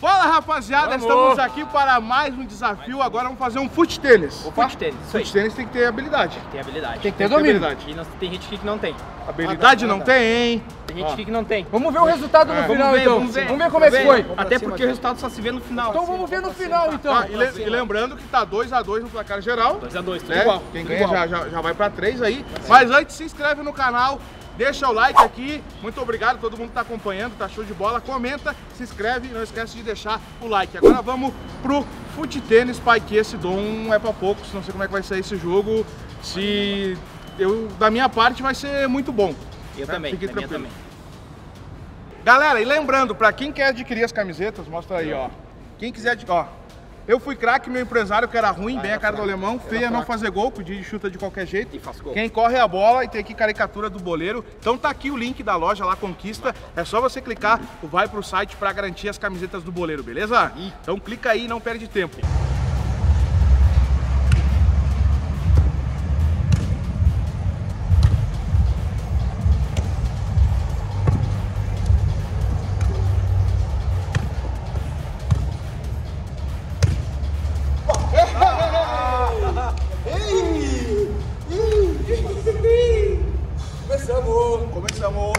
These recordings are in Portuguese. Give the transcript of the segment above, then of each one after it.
Fala, rapaziada, estamos aqui para mais um desafio. Agora vamos fazer um fute tênis. O fute tênis, isso aí. Fute tênis tem que ter habilidade. Tem habilidade. Tem que ter domínio. E tem gente que não tem. Habilidade não tem, hein? Tem gente que não tem. Vamos ver o resultado no final, então. Vamos ver como é que foi. Até porque o resultado só se vê no final. Então vamos ver no final, então. E lembrando que tá 2 a 2 no placar geral. 2 a 2, tudo né? igual. Quem ganha já vai pra 3 aí. Mas antes, se inscreve no canal. Deixa o like aqui, muito obrigado a todo mundo que tá acompanhando, tá show de bola. Comenta, se inscreve e não esquece de deixar o like. Agora vamos pro fute tênis, pai, que esse dom é pra poucos. Não sei como é que vai ser esse jogo. Da minha parte vai ser muito bom. Eu também, Fique da minha tranquilo. também. Galera, e lembrando, pra quem quer adquirir as camisetas, mostra aí, ó. Quem quiser adquirir, ó. Eu fui craque, meu empresário que era ruim, bem a cara do alemão, feia não fazer gol, podia de chuta de qualquer jeito. E faz gol. Quem corre a bola e tem aqui caricatura do boleiro. Então tá aqui o link da loja lá, Conquista. É só você clicar, vai pro site pra garantir as camisetas do boleiro, beleza? Então clica aí, não perde tempo. Começamos.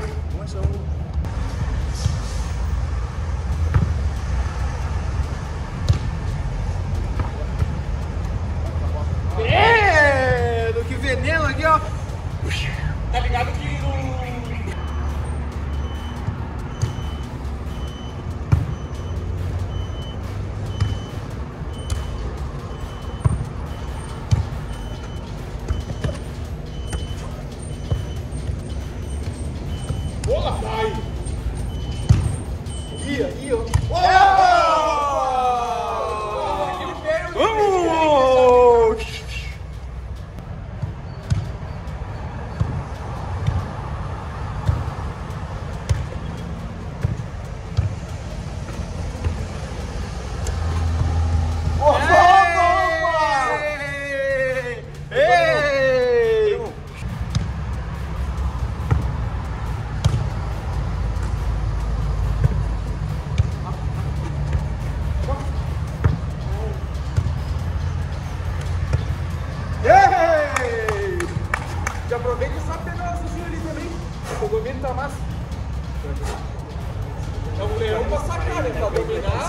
Do que veneno aqui, ó. Tá ligado que não... Bola, vai! Ia, ó. Já aproveita e sabe pegar o sucinho ali também. O domínio tá massa. É um leão pra sacar, né? Pra dominar.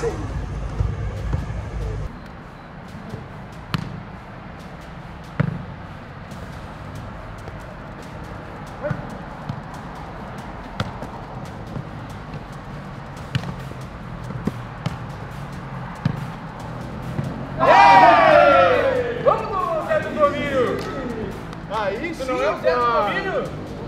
Vamos, Zé do Domínio! Aí sim, Não é o Zé do Domínio?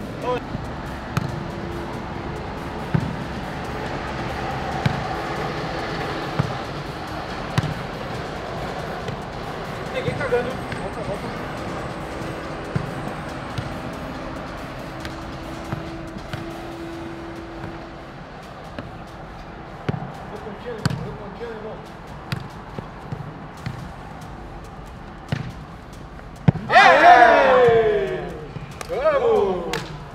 Peguei cagando. Volta. Vou contigo, irmão. Vamos!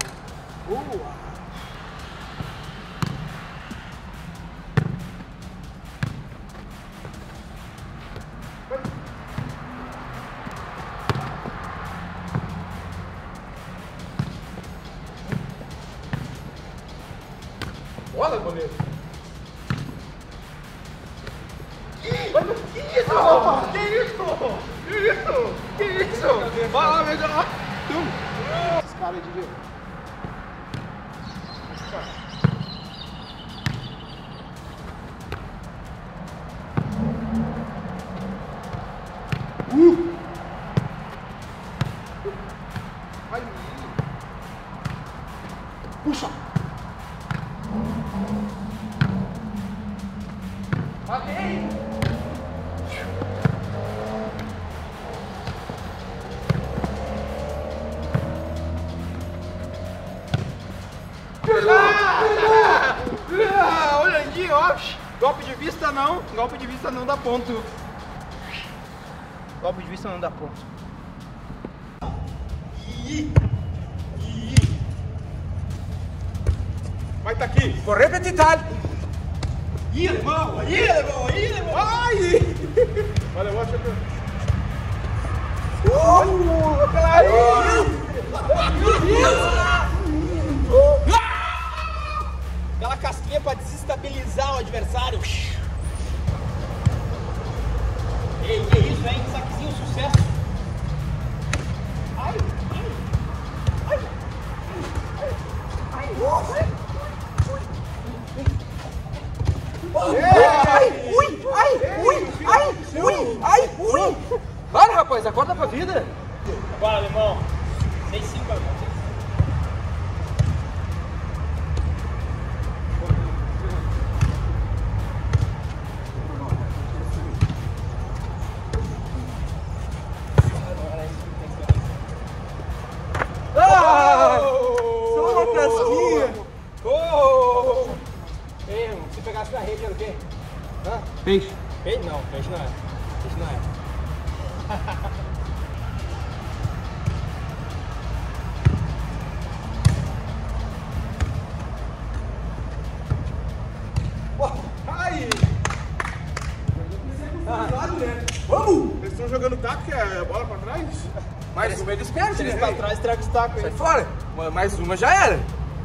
Bola, goleiro. Que isso? Vai lá, meu Deus! Esse cara aí de ver. Vai. Puxa! Matei! Olha aqui, ó. Golpe de vista não. Golpe de vista não dá ponto. Golpe de vista não dá ponto. Vai tá aqui. Vou repetir, tal. Ih, alemão! Aí, alemão! Aí, alemão! Ai! Olha, eu acho que... Aquela casquinha pra desestabilizar o adversário. Ei, que isso, hein? Saquezinho, sucesso. Ai, ai, ai, ai, ai. Para, rapaz, acorda pra vida. Bora, alemão. 6-5, alemão. Só uma casquinha! Ei, irmão, se pegasse na rede era o quê? Hã? Peixe. Peixe? Não, peixe não é. Peixe não é. Ai! Vamos! Eles estão jogando taco, que é a bola pra trás? Mais uma eles perdem, Se eles né? pra trás, traga os tacos aí. Sai fora! Mais uma já era!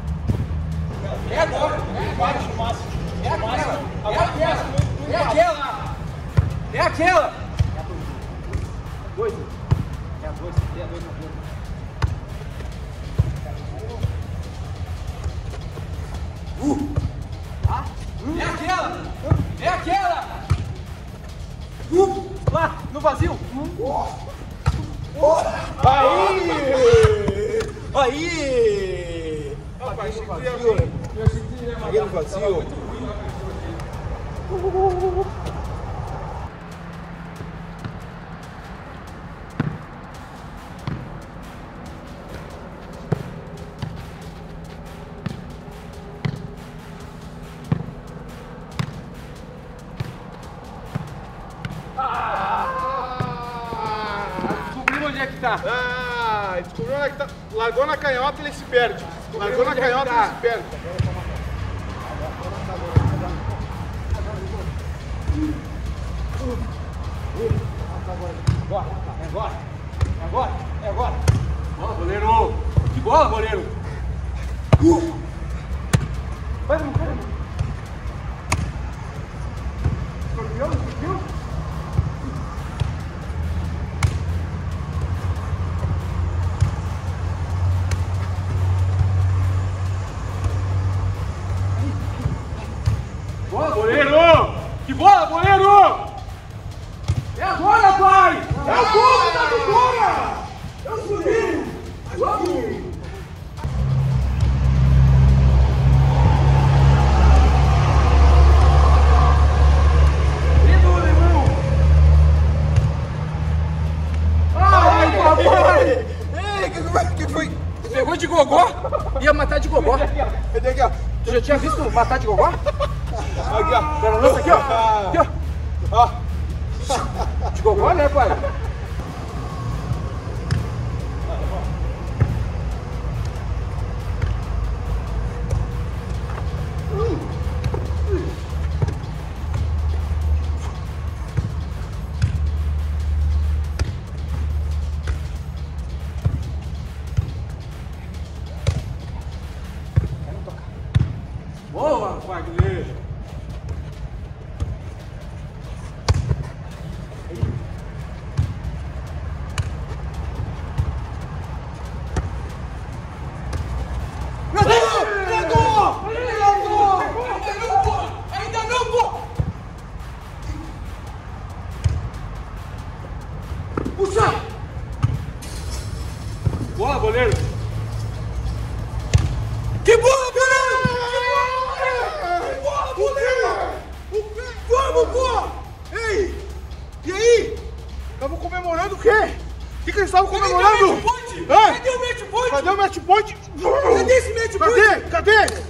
É agora, é agora, no máximo. É aquela! É aquela! É aquela! Dois. É a dois, é a dois na boca. É aquela! É aquela! Lá, no vazio! Aí! Rapaz, achei que ia vir. Peguei no vazio. Descobriu onde é que tá? Ah, descobriu onde é que tá. Largou na canhota, ele se perde. Largou na canhota, ele se perde. Agora, é agora, é agora, é agora. Bola, goleiro! Que bola, goleiro! Vai, irmão, vai, irmão. Escorpião, escorpião. Bola, goleiro! Que bola, goleiro! É agora, pai! É o gol da vitória! É o goleiro! Vamos! Ai, papai! Ei, que foi? Pegou de gogó? Ia matar de gogó. Cadê aqui, ó? Tu já tinha visto matar de gogó? Aqui, ó. Pera, lança aqui, ó. Aqui, ó. Ó. De gogó, né, pai? Boa, Wagner! Ainda não, pô! Puxa! Boa, goleiro! Que bola, goleiro! Que bola, goleiro! Vamos, pô! Ei! E aí? Estavam comemorando o quê? O que eles estavam comemorando? Hã? Cadê o match point? Cadê o match point? Cadê esse match point? Cadê?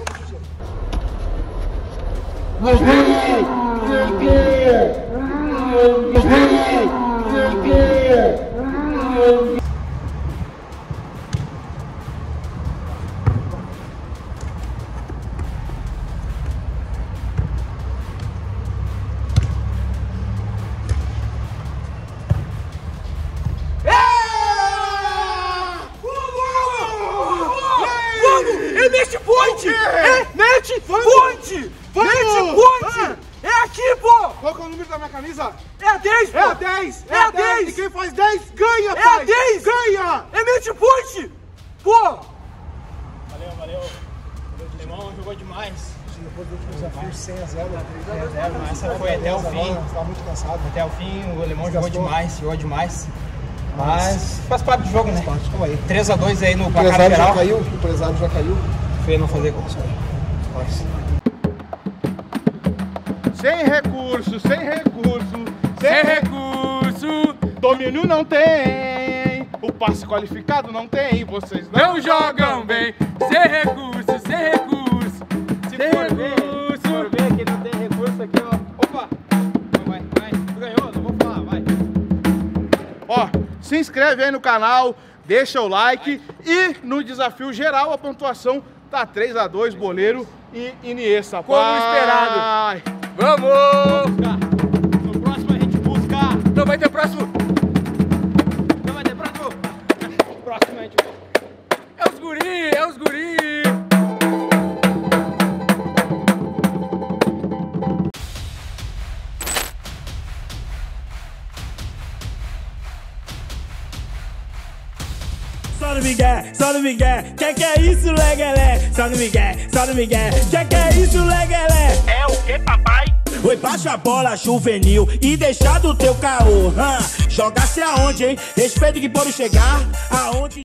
o número da minha camisa? É a 10, pô! É a 10! É a 10! E quem faz 10 ganha, É pai! a 10! Ganha! É mente forte! Pô! Valeu. O Limão jogou demais. Depois do último desafio 100 a 0. Essa foi até o fim. Estava muito cansado. Até o fim, o Limão jogou demais. Mas faz parte do jogo, né? 3-2 aí no O placar empresário geral. já caiu. O empresário já caiu. Feio não fazer gol. Sem recurso, sem recurso, sem recurso. Domínio não tem, o passe qualificado não tem. Vocês não jogam bem. Sem recurso, sem recurso! Se for ver que não tem recurso aqui, ó. Opa! Vai. Tu ganhou, não vou falar, vai. Ó, se inscreve aí no canal, deixa o like e no desafio geral a pontuação tá 3-2, Boleiro e Iniesta. Como pai. esperado. Vamos! No próximo a gente busca. Não vai ter próximo! Não vai ter próximo. Próximo a gente busca. É os guri, é os guri! Só no Miguel, que é isso, legalé? Só no Miguel, que é isso, legalé? É o que, papai? Oi, baixa a bola juvenil e deixa do teu caô. Joga-se aonde, hein? Respeito que pode chegar aonde.